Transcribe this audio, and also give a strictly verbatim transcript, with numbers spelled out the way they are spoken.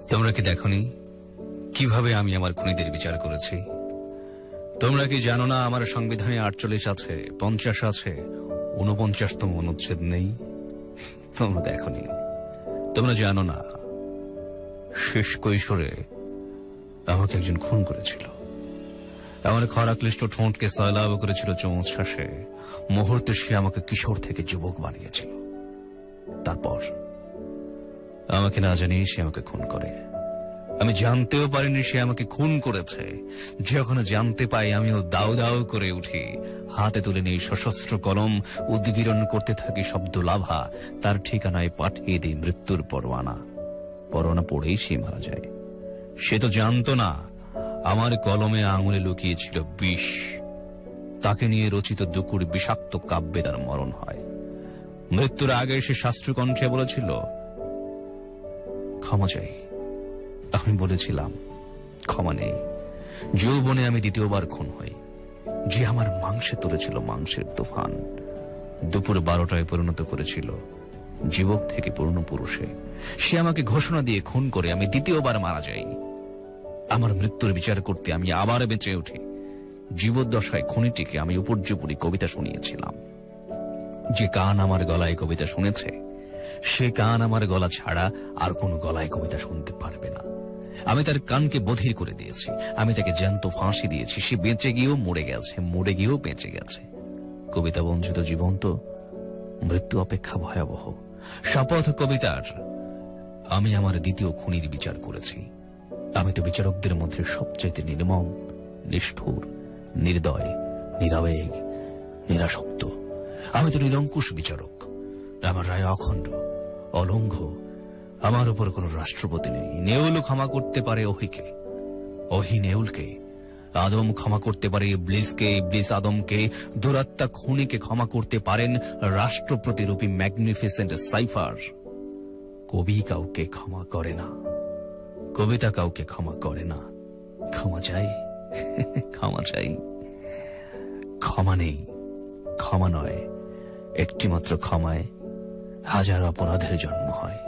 তোমরা কি দেখোনি কিভাবে আমি আমার খুনিদের বিচার করেছি? তোমরা কি জানো না আমার সংবিধানে আটচল্লিশ আছে, পঞ্চাশ আছে, উনপঞ্চাশতম অনুচ্ছেদ নেই? তোমরা দেখোনি, তোমরা জানো না শেষ কৈশোরে আমাকে একজন খুন করেছিল। আমার খরাক্লিষ্ট ঠোঁটকে সয়লাভ করেছিল চৌঁচ শ্বাসে। মুহূর্তে সে আমাকে কিশোর থেকে যুবক বানিয়েছিল। তারপর আমাকে না জানিয়ে সে আমাকে খুন করে। আমি জানতেও পারিনি সে আমাকে খুন করেছে। যখন জানতে পাই আমিও দাউ দাউ করে উঠি, হাতে তুলে নিই সশস্ত্র কলম, উদ্গীরণ করতে থাকি শব্দ লাভা। তার ঠিকানায় পাঠিয়ে দিই মৃত্যুর পরোয়ানা। পরোয়ানা পড়েই সে মারা যায়। সে তো জানতো না আমার কলমে আঙুলে লুকিয়েছিল বিষ। তাকে নিয়ে রচিত দুকুর বিষাক্ত কাব্যে তার মরণ হয়। মৃত্যুর আগে সে শাস্ত্র কণ্ঠে বলেছিল, ক্ষমা চাই। আমি বলেছিলাম, ক্ষমা নেই। যৌবনে আমি দ্বিতীয়বার খুন হই। যে আমার মাংসে তুলেছিল মাংসের তুফান, দুপুর বারোটায় পরিণত করেছিল যুবক থেকে পূর্ণ পুরুষে। সে আমাকে ঘোষণা দিয়ে খুন করে আমি দ্বিতীয়বার মারা যাই। আমার মৃত্যুর বিচার করতে আমি আবার বেঁচে উঠি। জীবদ্দশায় খুনিটিকে আমি উপর্যুপরি কবিতা শুনিয়েছিলাম। যে কান আমার গলায় কবিতা শুনেছে, সে কান আমার গলা ছাড়া আর কোন গলায় কবিতা শুনতে পারবে না। আমি তার কানকে বধির করে দিয়েছি। আমি তাকে জ্যান্ত ফাঁসি দিয়েছি। সে বেঁচে গিয়েও মরে গেছে, মরে গিয়েও বেঁচে গেছে। কবিতা বঞ্চিত জীবন তো মৃত্যু অপেক্ষা ভয়াবহ। শপথ কবিতার আমি আমার দ্বিতীয় খুনির বিচার করেছি। আমি তো বিচারকদের মধ্যে সবচাইতে নির্মম, নিষ্ঠুর, নির্দয়, নিরাবেগ, নিরাসক্ত। আমি তো নিরঙ্কুশ বিচারক। আমার রায় অখণ্ড, অলঙ্ঘ। আমার উপর কোন রাষ্ট্রপতি নেই। নেউল ক্ষমা করতে পারে ওহিকে, ওহি নেউলকে। আদম ক্ষমা করতে পারে ইবলিসকে, ইবলিস আদমকে। দুরাত্মা খুনিকে ক্ষমা করতে পারেন রাষ্ট্রপতিরূপী ম্যাগনিফিসেন্ট সাইফার। কবি কাউকে ক্ষমা করে না, কবিতা কাউকে ক্ষমা করে না। ক্ষমা চাই, ক্ষমা চাই। ক্ষমা নেই, ক্ষমা নয়। একটি মাত্র ক্ষমায় হাজার অপরাধের জন্ম হয়।